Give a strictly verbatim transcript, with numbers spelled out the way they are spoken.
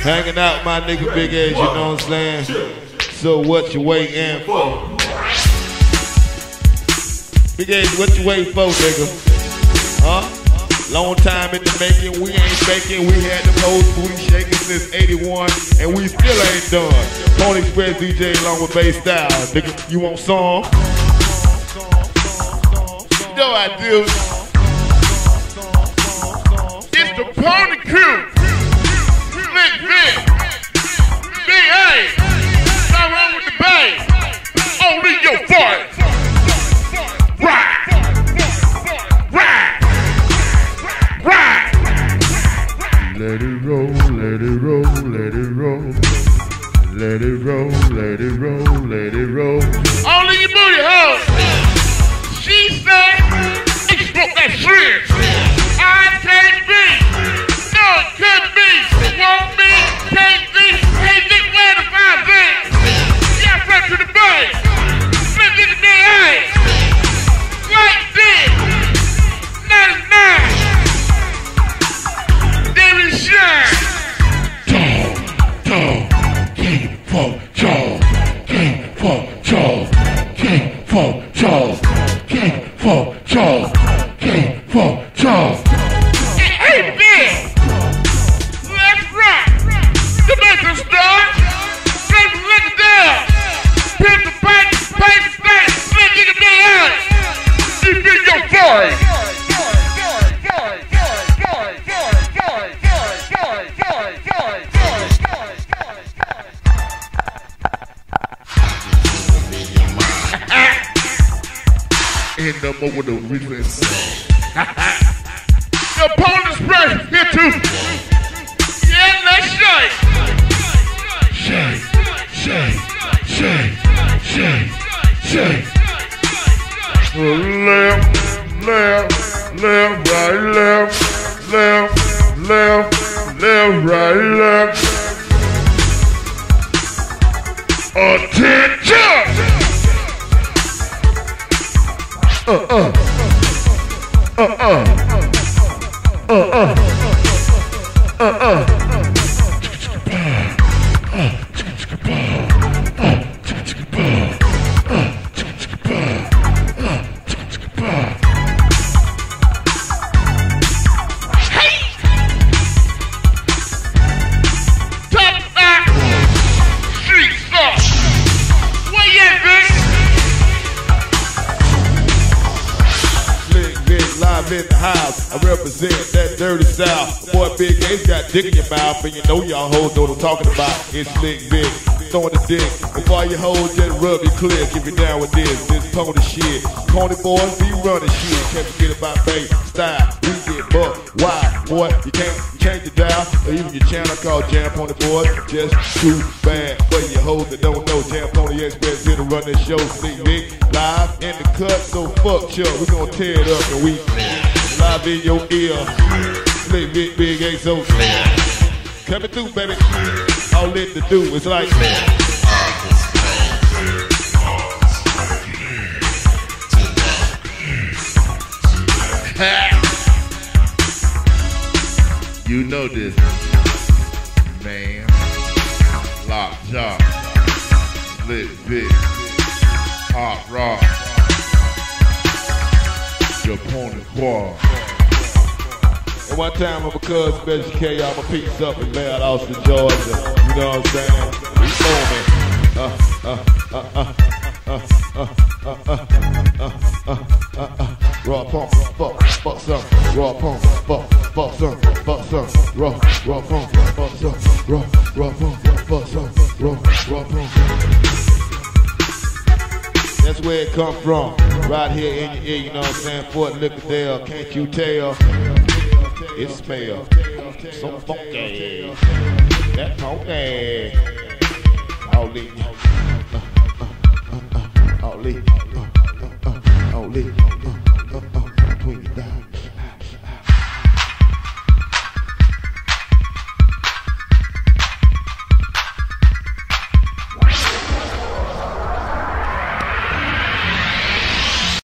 Hanging out with my nigga Big A's, you know what I'm saying? So what you waiting for? Big A's, what you waiting for, nigga? Huh? Long time in the making, we ain't faking. We had them hoes booty shaking since eighty-one, and we still ain't done. Pony Express D J along with bass style. Nigga, you want song? No, I do. It's the Pony Crew. Big Vic. Big A. Not wrong with the bass. Only your voice. Right. Right. Right. Let it roll, let it roll, let it roll. Let it roll, let it roll, let it roll. Only your booty hoes. She said, you smoke that shit. I can't be. No, it could be. Won't be. Can't be. Hey, Nick, where the five things? Yeah, front to the base. Look at the big ass. Like this. ninety-nine. David Shine. Dog, dog. King for Charles. King for Charles. King for Charles. King for Charles. King for Charles. Hey, Bill. Let's rock. The business star. Let me look it down. Pin the bank, pay the bank. Let me get the ass. You get your voice. End up over the reflex. The Pony Express here too. Yeah, let's shake. Shake, shake, shake, shake, shake. Left, left, left, right, left, left, left, left, right, left. Attention! Uh uh uh uh uh uh uh uh in the house, I represent that dirty South. Boy, Big A's got dick in your mouth, and you know y'all hoes know what I'm talking about. It's Slick Vic, throwing the dick. Before you hoes just rub it clear, keep it down with this, this pony shit. Pony boys be running shit, can't forget about bass style. We get bucked, why? Boy, you can't change your dial, or even your channel called Jam Pony Boys. Just too bad for you hoes that don't know. Jam Pony Express here to run this show. Slick Vic, live in the cut, so fuck Chuck. We gonna tear it up and we live in your ear. Slick Vic, Big A, so coming through, baby. All it to do is like you know this, man. Lock Jaw, Slick Vic, Hot Rock, your Pony Quad. And one time I'm a cousin, Special K, y'all, my piece up in Mount Austin, Georgia. You know what I'm saying? We foaming. Uh, uh, uh, uh, uh, uh, uh, uh, uh, uh, uh, uh. Raw pump, fuck, fuck some. Raw pump, fuck, fuck some, fuck some. Raw, raw pump, fuck some. Raw, raw pump, fuck some. Raw, raw pump. That's where it come from. Right here in your ear, you know what I'm saying? Fort Lickadale, can't you tell? It smells so funky. That funky. All in. Uh, uh, uh, uh, all in. Uh, uh, uh, all in.